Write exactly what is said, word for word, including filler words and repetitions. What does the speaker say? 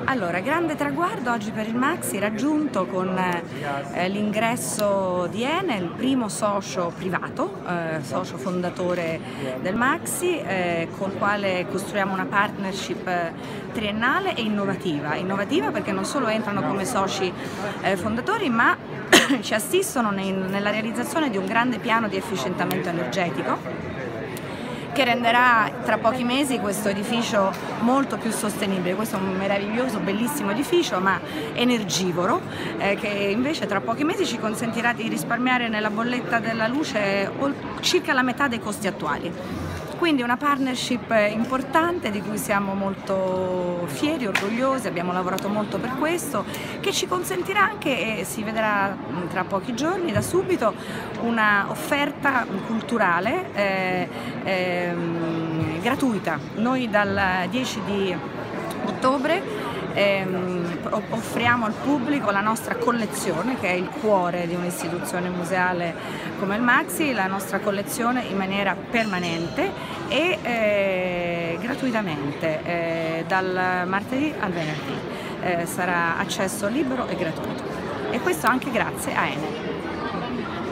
Allora, grande traguardo oggi per il Maxi, raggiunto con eh, l'ingresso di Enel, primo socio privato, eh, socio fondatore del Maxi, eh, con il quale costruiamo una partnership triennale e innovativa. Innovativa perché non solo entrano come soci eh, fondatori, ma ci assistono nei, nella realizzazione di un grande piano di efficientamento energetico che renderà tra pochi mesi questo edificio molto più sostenibile. Questo è un meraviglioso, bellissimo edificio, ma energivoro, eh, che invece tra pochi mesi ci consentirà di risparmiare nella bolletta della luce circa la metà dei costi attuali. Quindi una partnership importante di cui siamo molto fieri, orgogliosi, abbiamo lavorato molto per questo, che ci consentirà anche, e si vedrà tra pochi giorni, da subito, una offerta culturale eh, eh, gratuita. Noi dal dieci di ottobre ehm, offriamo al pubblico la nostra collezione, che è il cuore di un'istituzione museale come il Maxi, la nostra collezione in maniera permanente e eh, gratuitamente, eh, dal martedì al venerdì. Eh, sarà accesso libero e gratuito, e questo anche grazie a Enel.